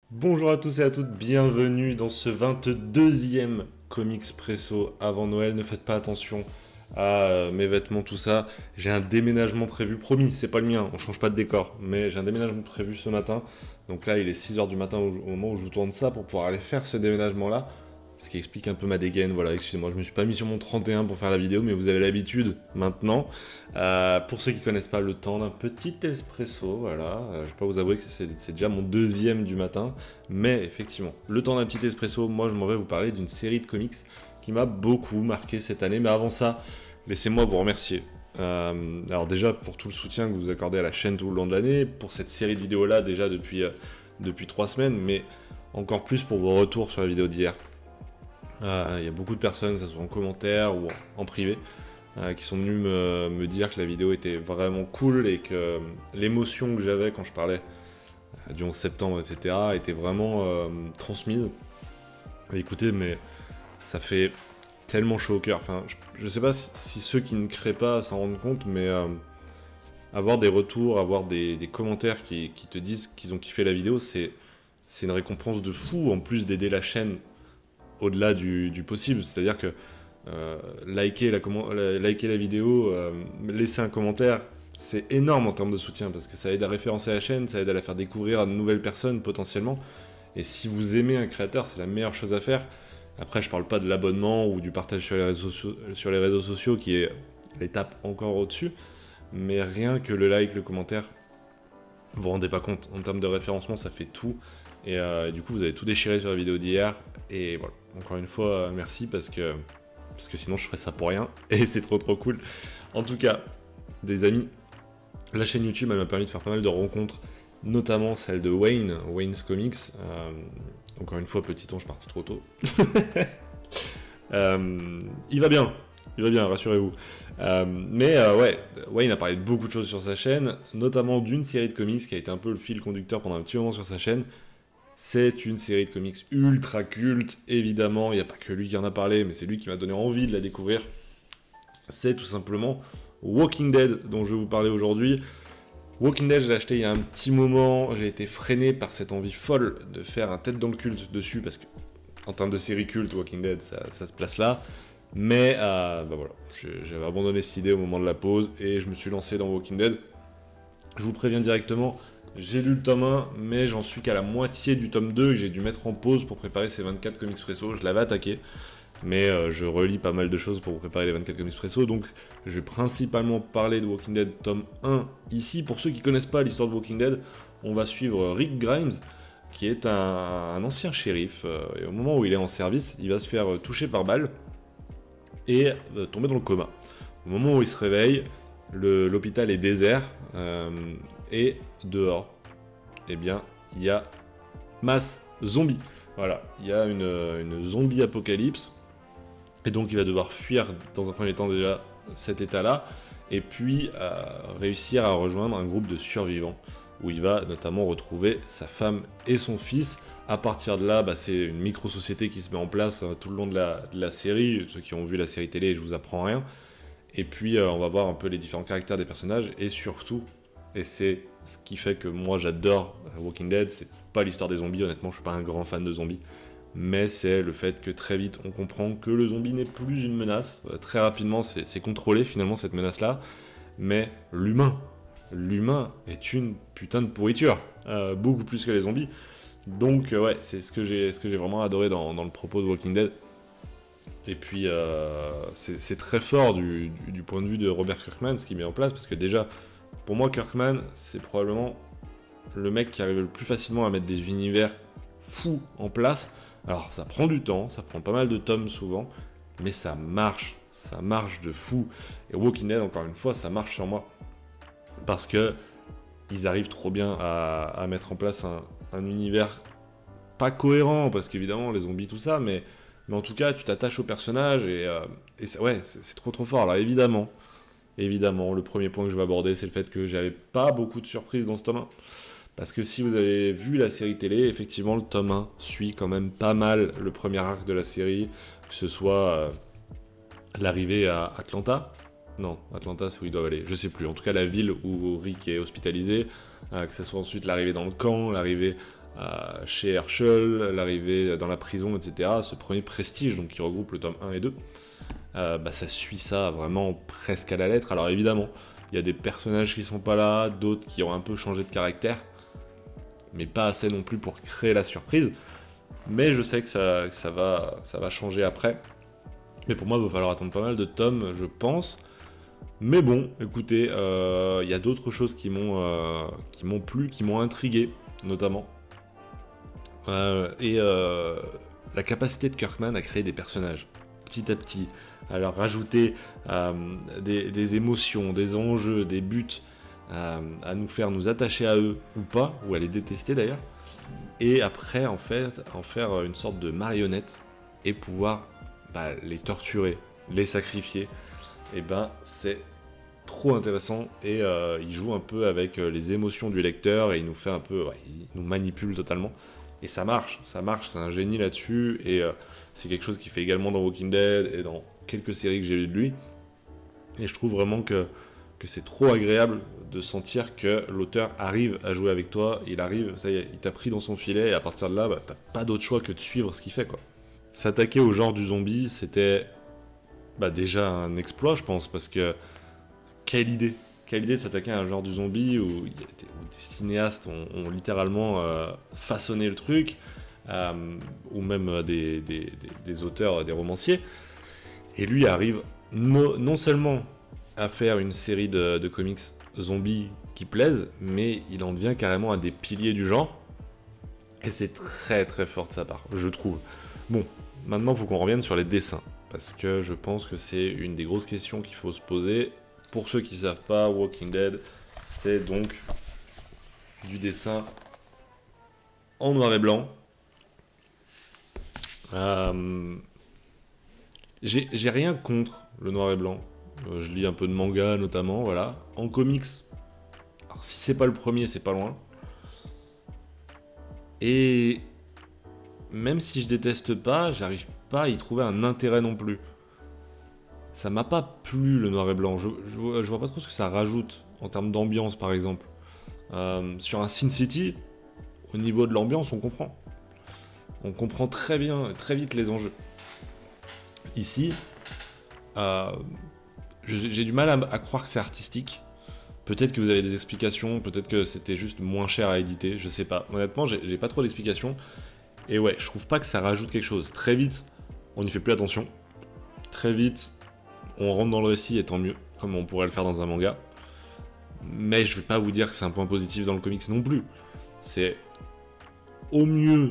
Bonjour à tous et à toutes, bienvenue dans ce 22e Comics Presso avant Noël. Ne faites pas attention à mes vêtements, tout ça. J'ai un déménagement prévu, promis, c'est pas le mien, on change pas de décor, mais j'ai un déménagement prévu ce matin. Donc là, il est 6 heures du matin au moment où je vous tourne ça pour pouvoir aller faire ce déménagement-là. Ce qui explique un peu ma dégaine, voilà, excusez-moi, je me suis pas mis sur mon 31 pour faire la vidéo, mais vous avez l'habitude maintenant. Pour ceux qui connaissent pas le temps d'un petit espresso, voilà, je vais pas vous avouer que c'est déjà mon deuxième du matin, mais effectivement, le temps d'un petit espresso, moi je m'en vais vous parler d'une série de comics qui m'a beaucoup marqué cette année, mais avant ça, laissez-moi vous remercier. Alors déjà pour tout le soutien que vous accordez à la chaîne tout le long de l'année, pour cette série de vidéos là déjà depuis 3 semaines, mais encore plus pour vos retours sur la vidéo d'hier. Il y a beaucoup de personnes, que ce soit en commentaire ou en privé, qui sont venus me dire que la vidéo était vraiment cool et que l'émotion que j'avais quand je parlais du 11 septembre, etc., était vraiment transmise. Et écoutez, mais ça fait tellement chaud au cœur. Enfin, je sais pas si ceux qui ne créent pas s'en rendent compte, mais avoir des retours, avoir des commentaires qui te disent qu'ils ont kiffé la vidéo, c'est une récompense de fou, en plus d'aider la chaîne au-delà du possible. C'est-à-dire que liker la vidéo, laisser un commentaire, c'est énorme en termes de soutien, parce que ça aide à référencer la chaîne, ça aide à la faire découvrir à de nouvelles personnes potentiellement. Et si vous aimez un créateur, c'est la meilleure chose à faire. Après, je parle pas de l'abonnement ou du partage sur les réseaux sociaux, qui est l'étape encore au-dessus, mais rien que le like, le commentaire, vous vous rendez pas compte. En termes de référencement, ça fait tout. Et du coup, vous avez tout déchiré sur la vidéo d'hier. Et voilà, encore une fois, merci parce que sinon je ferais ça pour rien. Et c'est trop cool. En tout cas, des amis, la chaîne YouTube, elle m'a permis de faire pas mal de rencontres, notamment celle de Wayne's Comics. Encore une fois, petit ton, je suis parti trop tôt. Il va bien, rassurez-vous. Ouais, Wayne a parlé de beaucoup de choses sur sa chaîne, notamment d'une série de comics qui a été un peu le fil conducteur pendant un petit moment sur sa chaîne. C'est une série de comics ultra culte, évidemment, il n'y a pas que lui qui en a parlé, mais c'est lui qui m'a donné envie de la découvrir. C'est tout simplement Walking Dead, dont je vais vous parler aujourd'hui. Walking Dead, je l'ai acheté il y a un petit moment, j'ai été freiné par cette envie folle de faire un tête dans le culte dessus, parce que en termes de série culte, Walking Dead, ça se place là. Mais voilà, j'avais abandonné cette idée au moment de la pause, et je me suis lancé dans Walking Dead. Je vous préviens directement, j'ai lu le tome 1, mais j'en suis qu'à la moitié du tome 2 que j'ai dû mettre en pause pour préparer ces 24 comics presso. Je l'avais attaqué, mais je relis pas mal de choses pour préparer les 24 comics presso, donc je vais principalement parler de Walking Dead tome 1 ici. Pour ceux qui connaissent pas l'histoire de Walking Dead, on va suivre Rick Grimes, qui est un ancien shérif, et au moment où il est en service, il va se faire toucher par balle et tomber dans le coma. Au moment où il se réveille, l'hôpital est désert, et dehors, eh bien, il y a masse zombie. Voilà, il y a une zombie apocalypse, et donc il va devoir fuir dans un premier temps déjà cet état-là, et puis réussir à rejoindre un groupe de survivants, où il va notamment retrouver sa femme et son fils. À partir de là, c'est une micro-société qui se met en place tout le long de la série. Ceux qui ont vu la série télé, je vous apprends rien. Et puis on va voir un peu les différents caractères des personnages, et surtout, et c'est ce qui fait que moi j'adore Walking Dead, c'est pas l'histoire des zombies, honnêtement je suis pas un grand fan de zombies, mais c'est le fait que très vite on comprend que le zombie n'est plus une menace. Très rapidement c'est contrôlé finalement cette menace là, mais l'humain est une putain de pourriture, beaucoup plus que les zombies. Donc ouais, c'est ce que j'ai vraiment adoré dans le propos de Walking Dead. Et puis c'est très fort du point de vue de Robert Kirkman ce qu'il met en place, parce que déjà pour moi Kirkman c'est probablement le mec qui arrive le plus facilement à mettre des univers fous en place. Alors ça prend du temps, ça prend pas mal de tomes souvent, mais ça marche de fou. Et Walking Dead, encore une fois, ça marche sur moi, parce que ils arrivent trop bien à mettre en place un univers pas cohérent, parce qu'évidemment les zombies tout ça, mais en tout cas tu t'attaches au personnage, et ça, ouais, c'est trop fort. Alors évidemment, le premier point que je vais aborder, c'est le fait que j'avais pas beaucoup de surprises dans ce tome 1. Parce que si vous avez vu la série télé, effectivement, le tome 1 suit quand même pas mal le premier arc de la série, que ce soit l'arrivée à Atlanta. Non, Atlanta, c'est où ils doivent aller, je sais plus. En tout cas, la ville où Rick est hospitalisé, que ce soit ensuite l'arrivée dans le camp, l'arrivée chez Herschel, l'arrivée dans la prison, etc. Ce premier Prestige, donc qui regroupe le tome 1 et 2, ça suit ça vraiment presque à la lettre. Alors évidemment, il y a des personnages qui sont pas là, d'autres qui ont un peu changé de caractère, mais pas assez non plus pour créer la surprise. Mais je sais que ça va changer après. Mais pour moi, il va falloir attendre pas mal de tomes, je pense. Mais bon, écoutez, il y a d'autres choses qui m'ont plu, qui m'ont intrigué, notamment. La capacité de Kirkman à créer des personnages, petit à petit, à leur rajouter des émotions, des enjeux, des buts, à nous faire nous attacher à eux ou pas, ou à les détester d'ailleurs, et après en faire une sorte de marionnette et pouvoir les torturer, les sacrifier. Et c'est trop intéressant, et il joue un peu avec les émotions du lecteur, et il nous fait un peu, il nous manipule totalement. Et ça marche, c'est un génie là-dessus, et c'est quelque chose qu'il fait également dans Walking Dead et dans quelques séries que j'ai lues de lui. Et je trouve vraiment que c'est trop agréable de sentir que l'auteur arrive à jouer avec toi, il arrive, ça y est, il t'a pris dans son filet, et à partir de là, t'as pas d'autre choix que de suivre ce qu'il fait, quoi. S'attaquer au genre du zombie, c'était déjà un exploit, je pense, parce que quelle idée de s'attaquer à un genre du zombie où des cinéastes ont littéralement façonné le truc, ou même des auteurs, des romanciers. Et lui arrive non seulement à faire une série de comics zombies qui plaisent, mais il en devient carrément un des piliers du genre. Et c'est très très fort de sa part, je trouve. Bon, maintenant il faut qu'on revienne sur les dessins, parce que je pense que c'est une des grosses questions qu'il faut se poser. Pour ceux qui ne savent pas, Walking Dead, c'est donc du dessin en noir et blanc. J'ai rien contre le noir et blanc. Je lis un peu de manga notamment, voilà. En comics, alors si c'est pas le premier, c'est pas loin. Et même si je déteste pas, j'arrive pas à y trouver un intérêt non plus. Ça m'a pas plu le noir et blanc. Je vois pas trop ce que ça rajoute en termes d'ambiance, par exemple. Sur un Sin City, au niveau de l'ambiance, on comprend. On comprend très bien, très vite les enjeux. Ici, j'ai du mal à croire que c'est artistique. Peut-être que vous avez des explications, peut-être que c'était juste moins cher à éditer, je sais pas. Honnêtement, j'ai pas trop d'explications. Et ouais, je trouve pas que ça rajoute quelque chose. Très vite, on n'y fait plus attention. Très vite, on rentre dans le récit, et tant mieux, comme on pourrait le faire dans un manga. Mais je vais pas vous dire que c'est un point positif dans le comics non plus. C'est au mieux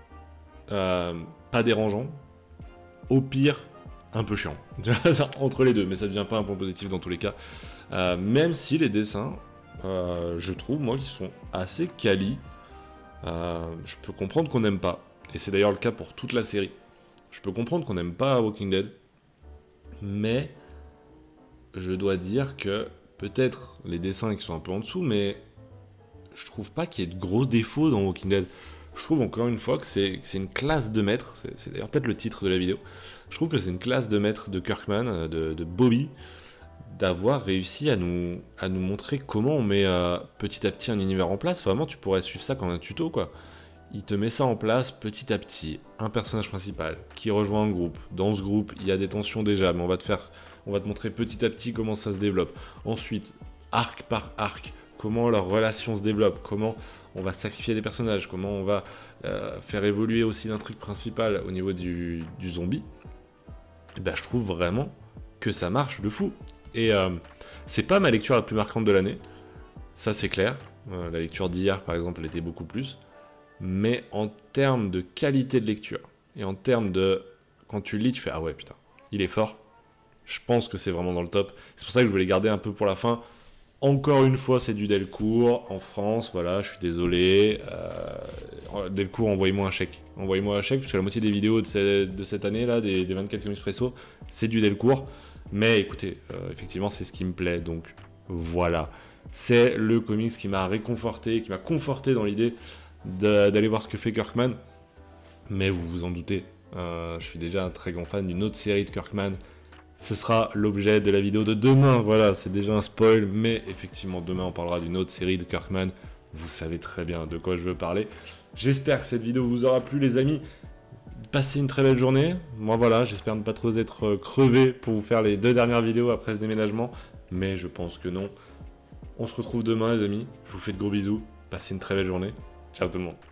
pas dérangeant, au pire un peu chiant. Entre les deux, mais ça devient pas un point positif dans tous les cas. Même si les dessins, je trouve, moi, qui sont assez quali, je peux comprendre qu'on n'aime pas. Et c'est d'ailleurs le cas pour toute la série. Je peux comprendre qu'on n'aime pas Walking Dead. Mais je dois dire que peut-être les dessins qui sont un peu en dessous, mais je trouve pas qu'il y ait de gros défauts dans Walking Dead. Je trouve encore une fois que c'est une classe de maître, c'est d'ailleurs peut-être le titre de la vidéo, je trouve que c'est une classe de maître de Kirkman, de Bobby, d'avoir réussi à nous montrer comment on met petit à petit un univers en place. Vraiment, tu pourrais suivre ça comme un tuto, quoi. Il te met ça en place petit à petit, un personnage principal qui rejoint un groupe. Dans ce groupe, il y a des tensions déjà, mais on va te montrer petit à petit comment ça se développe. Ensuite, arc par arc, comment leur relation se développe, comment on va sacrifier des personnages, comment on va faire évoluer aussi l'intrigue principale au niveau du zombie. Et je trouve vraiment que ça marche de fou. Et c'est pas ma lecture la plus marquante de l'année, ça c'est clair. La lecture d'hier, par exemple, elle était beaucoup plus. Mais en termes de qualité de lecture, et en termes de... Quand tu lis, tu fais « Ah ouais, putain, il est fort ». Je pense que c'est vraiment dans le top. C'est pour ça que je voulais garder un peu pour la fin. Encore une fois, c'est du Delcourt, en France, voilà, je suis désolé. Delcourt, envoyez-moi un chèque. Envoyez-moi un chèque, parce que la moitié des vidéos de cette année, là, des 24 Comics Presso, c'est du Delcourt. Mais écoutez, effectivement, c'est ce qui me plaît, donc voilà. C'est le comics qui m'a réconforté, qui m'a conforté dans l'idée d'aller voir ce que fait Kirkman. Mais vous vous en doutez, je suis déjà un très grand fan d'une autre série de Kirkman. Ce sera l'objet de la vidéo de demain, voilà, c'est déjà un spoil, mais effectivement demain on parlera d'une autre série de Kirkman. Vous savez très bien de quoi je veux parler. J'espère que cette vidéo vous aura plu, les amis. Passez une très belle journée. Moi, voilà, j'espère ne pas trop être crevé pour vous faire les 2 dernières vidéos après ce déménagement. Mais je pense que non. On se retrouve demain, les amis. Je vous fais de gros bisous. Passez une très belle journée. Ciao tout le monde.